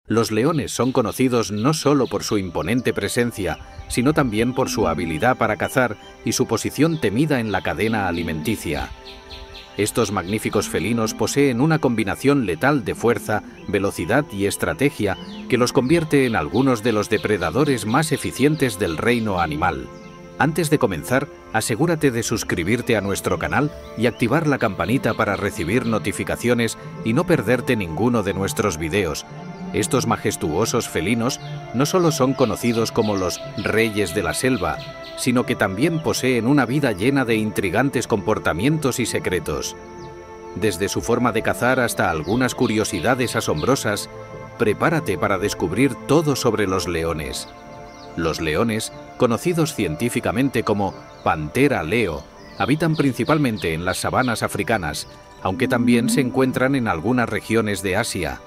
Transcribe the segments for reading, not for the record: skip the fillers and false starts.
Los leones son conocidos no solo por su imponente presencia, sino también por su habilidad para cazar y su posición temida en la cadena alimenticia. Estos magníficos felinos poseen una combinación letal de fuerza, velocidad y estrategia que los convierte en algunos de los depredadores más eficientes del reino animal. Antes de comenzar, asegúrate de suscribirte a nuestro canal y activar la campanita para recibir notificaciones y no perderte ninguno de nuestros videos. Estos majestuosos felinos no solo son conocidos como los reyes de la selva, sino que también poseen una vida llena de intrigantes comportamientos y secretos. Desde su forma de cazar hasta algunas curiosidades asombrosas, prepárate para descubrir todo sobre los leones. Los leones, conocidos científicamente como Panthera leo, habitan principalmente en las sabanas africanas, aunque también se encuentran en algunas regiones de Asia.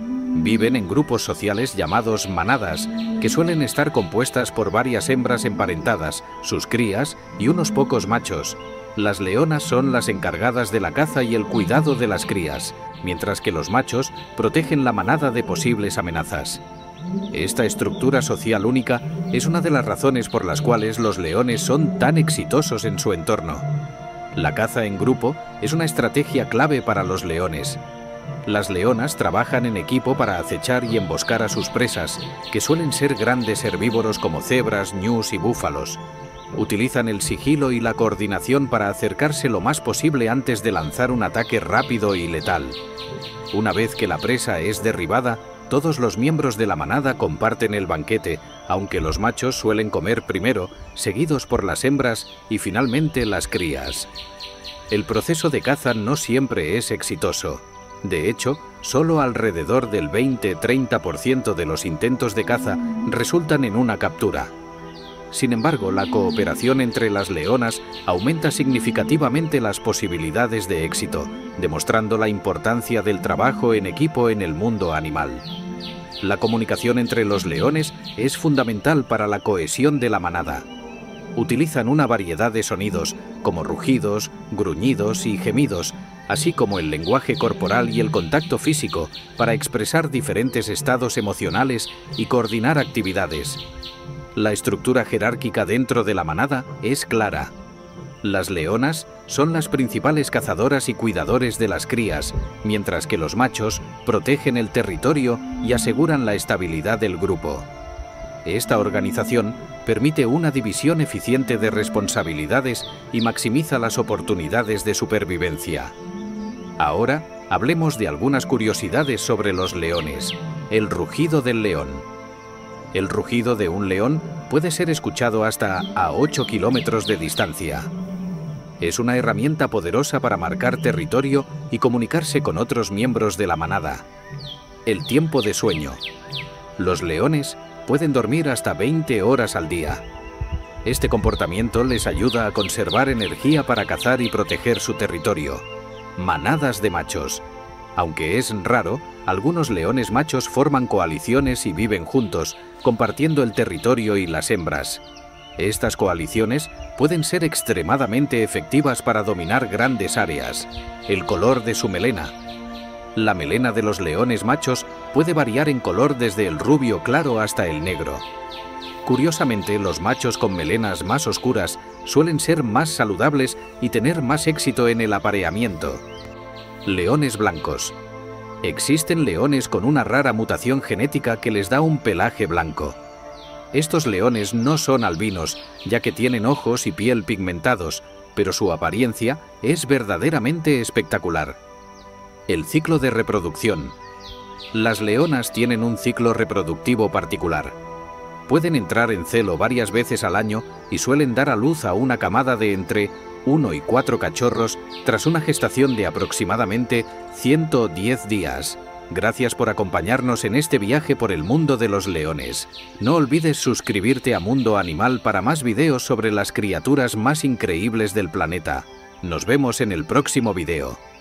Viven en grupos sociales llamados manadas, que suelen estar compuestas por varias hembras emparentadas, sus crías y unos pocos machos. Las leonas son las encargadas de la caza y el cuidado de las crías, mientras que los machos protegen la manada de posibles amenazas. Esta estructura social única es una de las razones por las cuales los leones son tan exitosos en su entorno. La caza en grupo es una estrategia clave para los leones. Las leonas trabajan en equipo para acechar y emboscar a sus presas, que suelen ser grandes herbívoros como cebras, ñus y búfalos. Utilizan el sigilo y la coordinación para acercarse lo más posible antes de lanzar un ataque rápido y letal. Una vez que la presa es derribada, todos los miembros de la manada comparten el banquete, aunque los machos suelen comer primero, seguidos por las hembras y finalmente las crías. El proceso de caza no siempre es exitoso. De hecho, solo alrededor del 20-30% de los intentos de caza resultan en una captura. Sin embargo, la cooperación entre las leonas aumenta significativamente las posibilidades de éxito, demostrando la importancia del trabajo en equipo en el mundo animal. La comunicación entre los leones es fundamental para la cohesión de la manada. Utilizan una variedad de sonidos, como rugidos, gruñidos y gemidos, así como el lenguaje corporal y el contacto físico para expresar diferentes estados emocionales y coordinar actividades. La estructura jerárquica dentro de la manada es clara. Las leonas son las principales cazadoras y cuidadores de las crías, mientras que los machos protegen el territorio y aseguran la estabilidad del grupo. Esta organización permite una división eficiente de responsabilidades y maximiza las oportunidades de supervivencia. Ahora hablemos de algunas curiosidades sobre los leones. El rugido del león. El rugido de un león puede ser escuchado hasta a 8 kilómetros de distancia. Es una herramienta poderosa para marcar territorio y comunicarse con otros miembros de la manada. El tiempo de sueño. Los leones pueden dormir hasta 20 horas al día. Este comportamiento les ayuda a conservar energía para cazar y proteger su territorio. Manadas de machos. Aunque es raro, algunos leones machos forman coaliciones y viven juntos, compartiendo el territorio y las hembras. Estas coaliciones pueden ser extremadamente efectivas para dominar grandes áreas. El color de su melena. La melena de los leones machos puede variar en color desde el rubio claro hasta el negro. Curiosamente, los machos con melenas más oscuras suelen ser más saludables y tener más éxito en el apareamiento. Leones blancos. Existen leones con una rara mutación genética que les da un pelaje blanco. Estos leones no son albinos, ya que tienen ojos y piel pigmentados, pero su apariencia es verdaderamente espectacular. El ciclo de reproducción. Las leonas tienen un ciclo reproductivo particular. Pueden entrar en celo varias veces al año y suelen dar a luz a una camada de entre 1 y 4 cachorros tras una gestación de aproximadamente 110 días. Gracias por acompañarnos en este viaje por el mundo de los leones. No olvides suscribirte a Mundo Animal para más videos sobre las criaturas más increíbles del planeta. Nos vemos en el próximo video.